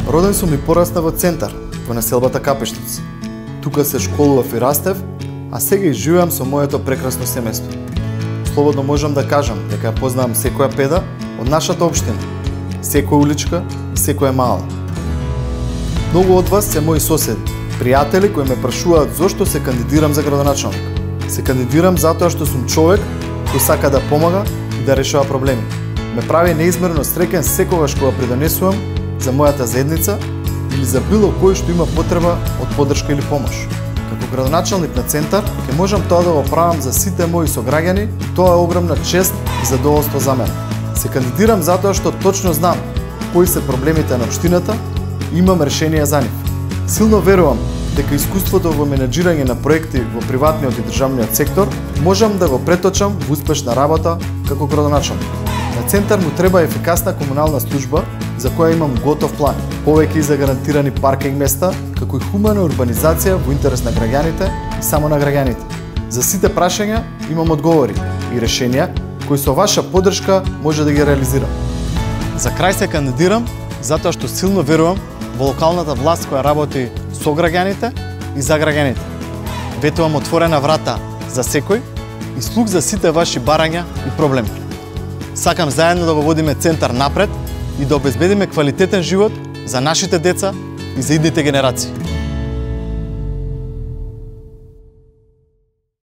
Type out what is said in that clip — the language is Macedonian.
Роден сум и пораснав во центар, во населбата Капештица. Тука се школував и растев, а сега и живеам со моето прекрасно семејство. Слободно можам да кажам дека ја познавам секоја педа од нашата општина, секоја уличка и секоја мала. Многу од вас се мои соседи, пријатели кои ме прашуваат зошто се кандидирам за градоначалник. Се кандидирам затоа што сум човек кој сака да помага и да решава проблеми. Ме прави неизмерно среќен секогаш кога придонесувам за мојата заедница или за било кој што има потреба од поддршка или помош. Како градоначалник на центар, ќе можам тоа да го правам за сите мои сограѓани и тоа е огромна чест и задоволство за мене. Се кандидирам затоа што точно знам кои се проблемите на општината и имам решенија за нив. Силно верувам дека искуството во менеджирање на проекти во приватниот и државниот сектор можам да го преточам во успешна работа како градоначалник. На центар му треба ефикасна комунална служба за која имам готов план, повеќе за гарантирани паркинг места, како и хумана урбанизација во интерес на граѓаните и само на граѓаните. За сите прашања имам одговори и решенија кои со ваша поддршка може да ги реализирам. За крај се кандидирам затоа што силно верувам во локалната власт која работи со граѓаните и за граѓаните. Ветувам отворена врата за секој и слух за сите ваши барања и проблеми. Сакам заедно да го водиме центар напред и да обезбедиме квалитетен живот за нашите деца и за идните генерации.